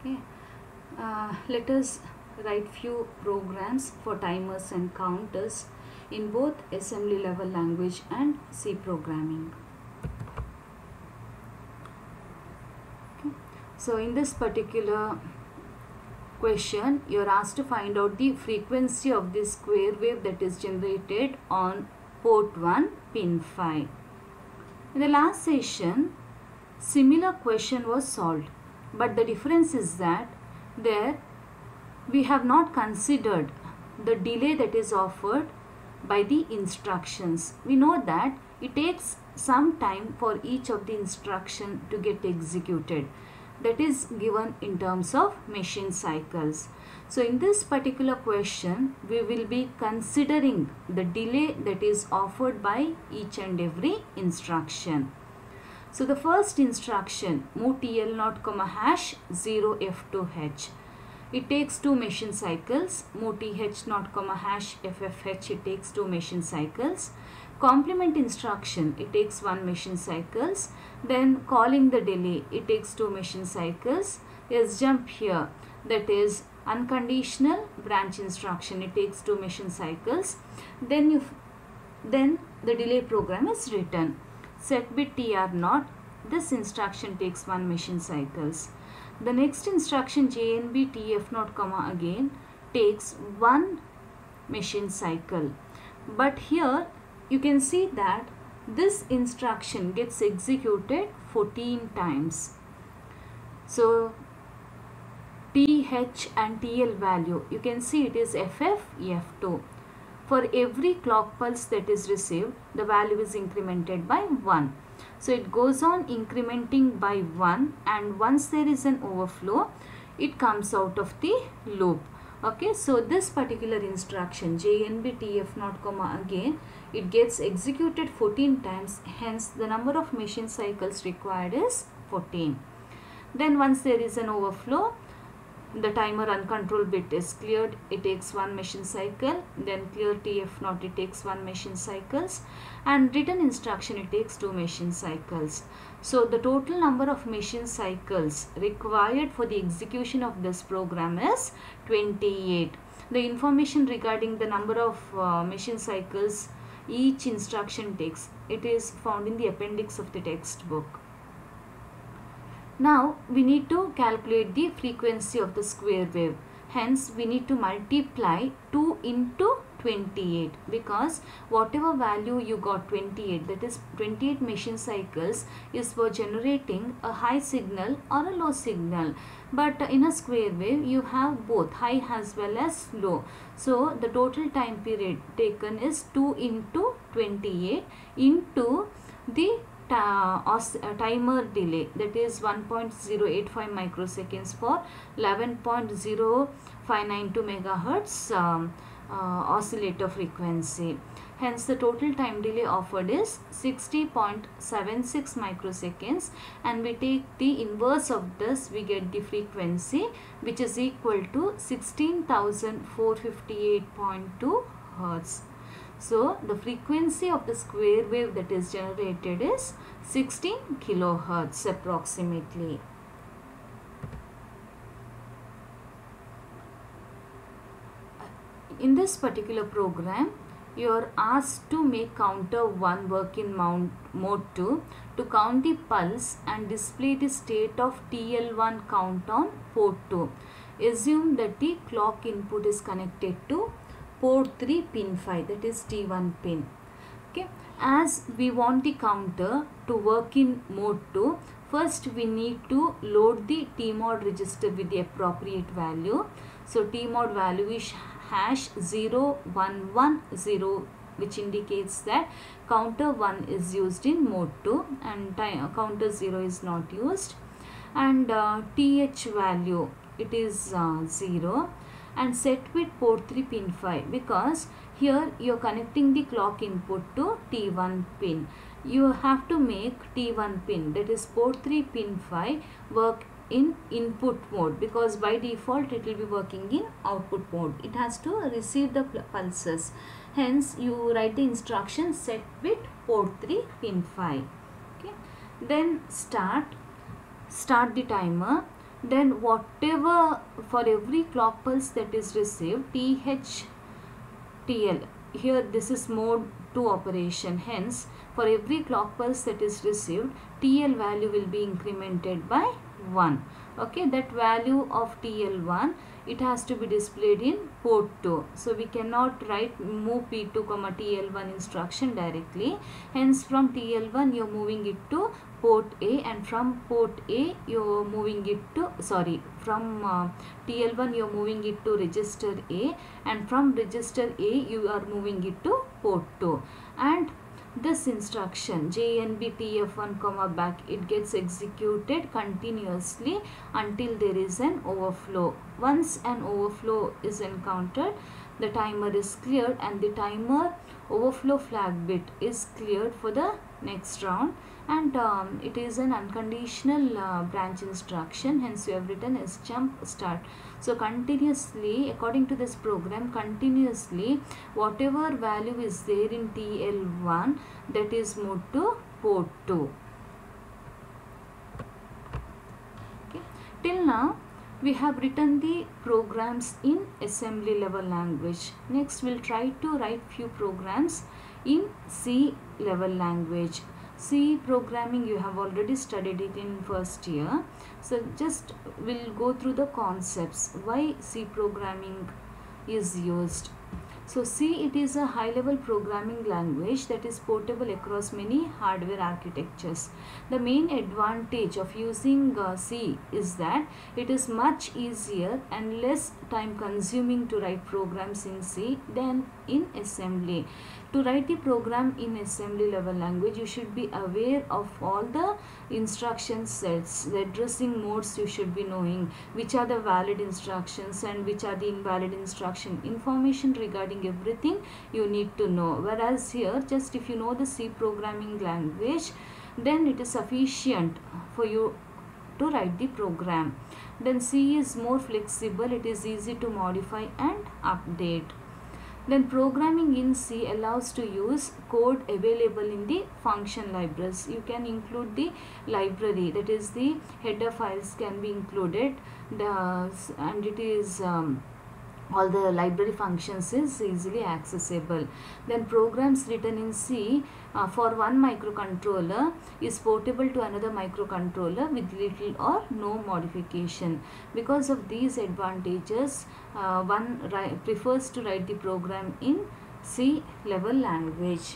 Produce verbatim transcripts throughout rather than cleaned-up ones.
Okay, uh, let us write few programs for timers and counters in both assembly level language and C programming. Okay. So in this particular question, you are asked to find out the frequency of this square wave that is generated on port one pin five. In the last session, similar question was solved, but the difference is that there we have not considered the delay that is offered by the instructions. We know that it takes some time for each of the instruction to get executed. That is given in terms of machine cycles. So in this particular question, we will be considering the delay that is offered by each and every instruction. So the first instruction, move T L zero comma hash zero F two H. It takes two machine cycles. Move T H zero comma hash F F H. It takes two machine cycles. Complement instruction, it takes one machine cycles. Then calling the delay, it takes two machine cycles. Yes, jump here, that is unconditional branch instruction, it takes two machine cycles. Then you then the delay program is written. Set bit T R zero, this instruction takes one machine cycles. The next instruction J N B T F zero comma again takes one machine cycle. But here you can see that this instruction gets executed fourteen times. So T H and T L value, you can see it is F F, F two. For every clock pulse that is received, the value is incremented by one. So it goes on incrementing by one, and once there is an overflow, it comes out of the loop. Okay, so this particular instruction J N B T F zero comma again, it gets executed fourteen times, hence the number of machine cycles required is fourteen. Then once there is an overflow, the timer uncontrolled bit is cleared, it takes one machine cycle. Then clear T F zero, it takes one machine cycles, and return instruction, it takes two machine cycles. So the total number of machine cycles required for the execution of this program is twenty-eight. The information regarding the number of uh, machine cycles each instruction takes, it is found in the appendix of the textbook. Now we need to calculate the frequency of the square wave. Hence we need to multiply two into twenty-eight, because whatever value you got twenty-eight, that is twenty-eight machine cycles, is for generating a high signal or a low signal. But in a square wave you have both high as well as low. So the total time period taken is two into twenty-eight into the Uh, uh, timer delay, that is one point zero eight five microseconds for eleven point zero five nine two megahertz um, uh, oscillator frequency. Hence the total time delay offered is sixty point seven six microseconds, and we take the inverse of this, we get the frequency, which is equal to sixteen thousand four hundred fifty-eight point two hertz. So the frequency of the square wave that is generated is sixteen kilohertz approximately. In this particular program, you are asked to make counter one work in mode two to count the pulse and display the state of T L one count on port two. Assume that the clock input is connected to port three pin five, that is T one pin. Okay, as we want the counter to work in mode two, first we need to load the T mod register with the appropriate value. So T mod value is hash zero one one zero, which indicates that counter one is used in mode two and time, counter zero is not used. And uh, T H value, it is uh, zero, and set with port three pin five, because here you are connecting the clock input to T one pin. You have to make T one pin, that is port three pin five, work in input mode, because by default it will be working in output mode. It has to receive the pulses. Hence you write the instruction set with port three pin five. Okay, then start start the timer. Then whatever, for every clock pulse that is received, T H T L, here this is mode two operation, hence for every clock pulse that is received, T L value will be incremented by one. Okay, that value of T L one, it has to be displayed in port two. So we cannot write move P two comma T L one instruction directly. Hence from T L one you are moving it to port A, and from port A you are moving it to, sorry, from uh, T L one you are moving it to register A, and from register A you are moving it to port two. And this instruction J N B T F one comma back, it gets executed continuously until there is an overflow. Once an overflow is encountered, the timer is cleared and the timer overflow flag bit is cleared for the next round, and um, it is an unconditional uh, branch instruction, hence you have written as jump start. So continuously, according to this program, continuously whatever value is there in T L one, that is moved to port two. Okay. Till now we have written the programs in assembly level language. Next we'll try to write few programs in C level language. C programming you have already studied it in first year. So just we'll go through the concepts why C programming is used. So C, it is a high level programming language that is portable across many hardware architectures. The main advantage of using uh, C is that it is much easier and less time consuming to write programs in C than in assembly. To write the program in assembly level language, you should be aware of all the instruction sets, the addressing modes you should be knowing, which are the valid instructions and which are the invalid instruction. Information regarding everything you need to know. Whereas here, just if you know the C programming language, then it is sufficient for you to write the program. Then C is more flexible, it is easy to modify and update. Then programming in C allows to use code available in the function libraries. You can include the library, that is the header files can be included, the and it is um, all the library functions is easily accessible. Then programs written in C uh, for one microcontroller is portable to another microcontroller with little or no modification. Because of these advantages, uh, one prefers to write the program in C level language.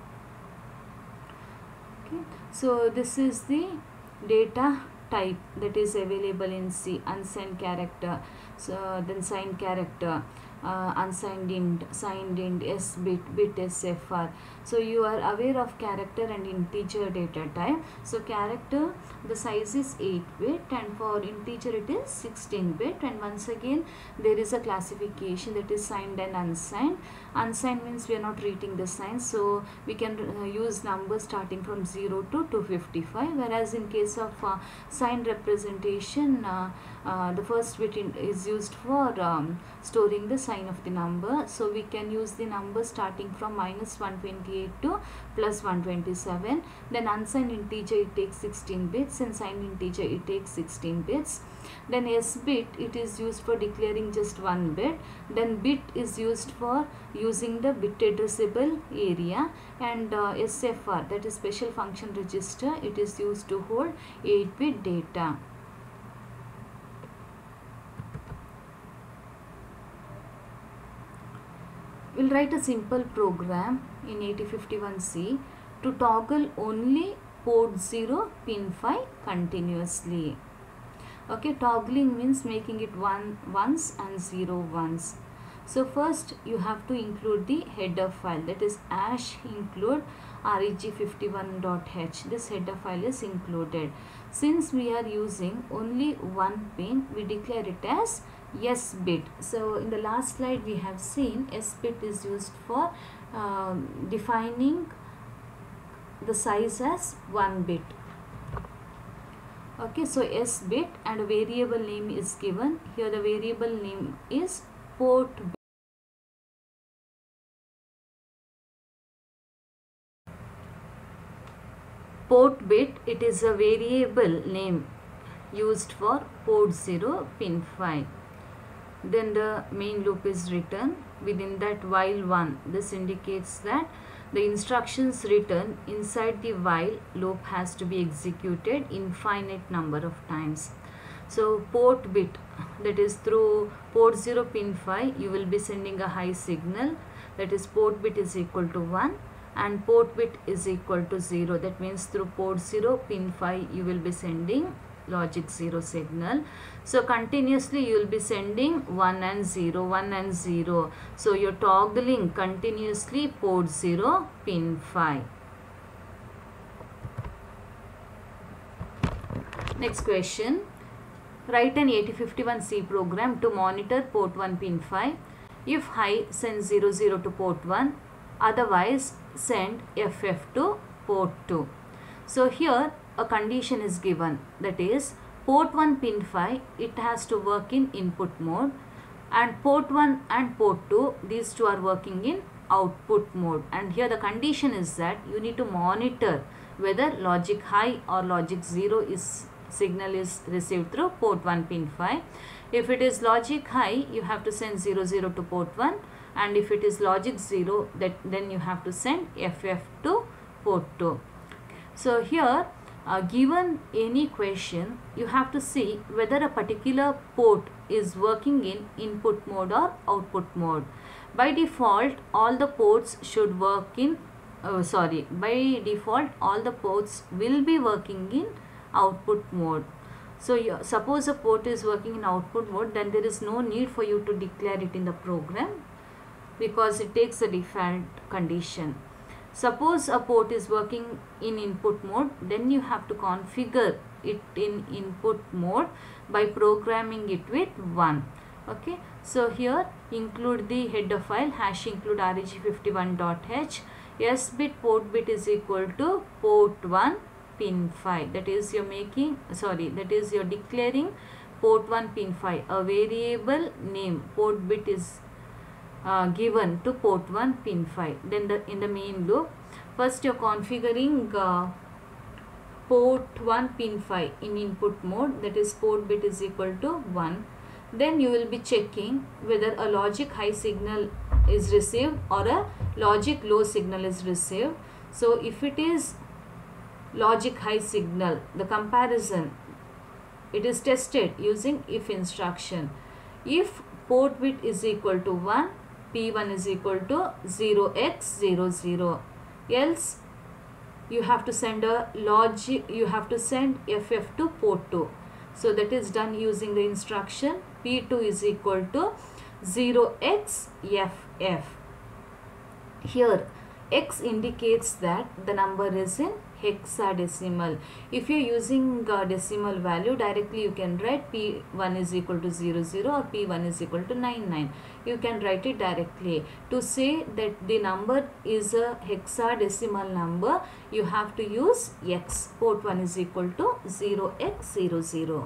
Okay. So this is the data type that is available in C: unsigned character, so then signed character, uh, unsigned int, signed int, S bit, bit S F R. So you are aware of character and integer data type. So character, the size is eight bit, and for integer it is sixteen bit, and once again there is a classification, that is signed and unsigned. Unsigned means we are not reading the signs, so we can uh, use numbers starting from zero to two fifty-five, whereas in case of uh, signed representation, uh, uh, the first bit in, is used for um, storing the sign of the number. So we can use the number starting from minus one twenty-eight to plus one twenty-seven. Then unsigned integer, it takes sixteen bits, and signed integer, it takes sixteen bits. Then S bit, it is used for declaring just one bit. Then bit is used for using the bit addressable area, and uh, S F R, that is special function register, it is used to hold eight bit data. We'll write a simple program in eighty fifty-one C to toggle only port zero pin five continuously. Okay, toggling means making it one once and zero once. So first you have to include the header file, that is ash include reg fifty-one dot h. This header file is included. Since we are using only one pin, we declare it as S bit. So in the last slide we have seen S bit is used for um, defining the size as one bit. Okay, so S bit, and a variable name is given. Here the variable name is port bit. Port bit, it is a variable name used for port zero pin five. Then the main loop is written. Within that while one, this indicates that the instructions written inside the while loop has to be executed infinite number of times. So port bit, that is through port zero pin five, you will be sending a high signal, that is port bit is equal to one, and port bit is equal to zero. That means through port zero pin five you will be sending logic zero signal. So continuously you will be sending one and zero, one and zero. So you're toggling continuously port zero pin five. Next question. Write an eighty fifty-one C program to monitor port one pin five. If high, send zero zero to port one. Otherwise send F F to port two. So here a condition is given, that is port one pin five, it has to work in input mode, and port one and port two, these two are working in output mode. And here the condition is that you need to monitor whether logic high or logic zero is signal is received through port one pin five. If it is logic high, you have to send zero zero to port one, and if it is logic zero, that then you have to send F F to port two. So here uh, given any question, you have to see whether a particular port is working in input mode or output mode. By default all the ports should work in uh, sorry by default all the ports will be working in output mode. So you, suppose a port is working in output mode, then there is no need for you to declare it in the program because it takes a default condition. Suppose a port is working in input mode, then you have to configure it in input mode by programming it with one. Okay, so here include the header file hash include reg fifty-one dot h, s bit port bit is equal to port one pin five. That is you're making sorry that is you're declaring port one pin five, a variable name port bit is uh, given to port one pin five. Then the in the main loop, first you're configuring uh, port one pin five in input mode, that is port bit is equal to one. Then you will be checking whether a logic high signal is received or a logic low signal is received. So if it is logic high signal, the comparison, it is tested using if instruction. If port bit is equal to one, P one is equal to zero x zero zero, else you have to send a logic you have to send F F to port two. So that is done using the instruction P two is equal to zero x F F. Here x indicates that the number is in hexadecimal. If you are using uh, decimal value, directly you can write P one is equal to zero zero or P one is equal to nine nine. You can write it directly. To say that the number is a hexadecimal number, you have to use x. Port one is equal to zero x zero zero.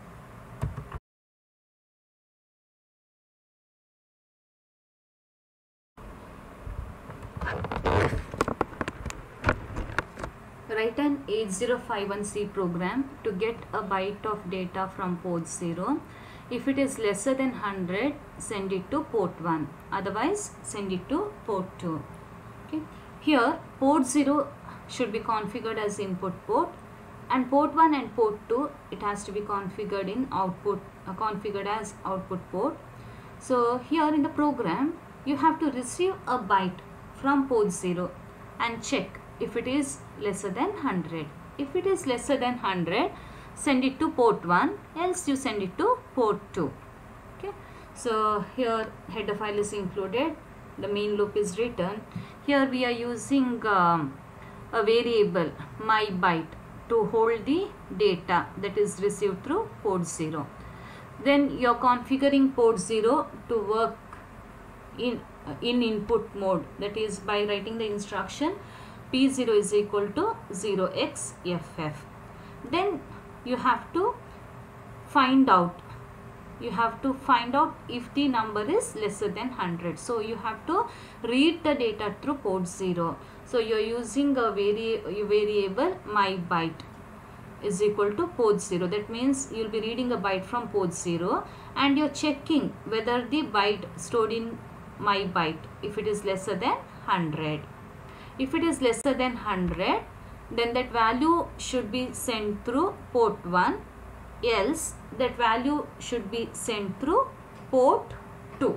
Write an eight zero five one C program to get a byte of data from port zero. If it is lesser than one hundred, send it to port one. Otherwise, send it to port two. Okay. Here, port zero should be configured as input port, and port one and port two, it has to be configured in output, uh, configured as output port. So here in the program, you have to receive a byte from port zero and check if it is lesser than one hundred. If it is lesser than one hundred, send it to port one, else you send it to port two. Okay. So here header file is included, the main loop is written. Here we are using um, a variable my byte to hold the data that is received through port zero. Then you are configuring port zero to work in, uh, in input mode, that is by writing the instruction P zero is equal to zero x F F. Then you have to find out you have to find out if the number is lesser than one hundred. So you have to read the data through port zero. So you are using a vari variable my byte. is equal to port zero. That means you will be reading a byte from port zero and you are checking whether the byte stored in my byte, if it is lesser than one hundred. If it is lesser than one hundred, then that value should be sent through port one, else that value should be sent through port two.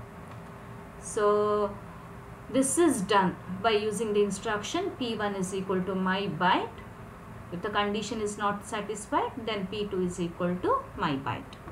So this is done by using the instruction P one is equal to my byte. If the condition is not satisfied, then P two is equal to my byte.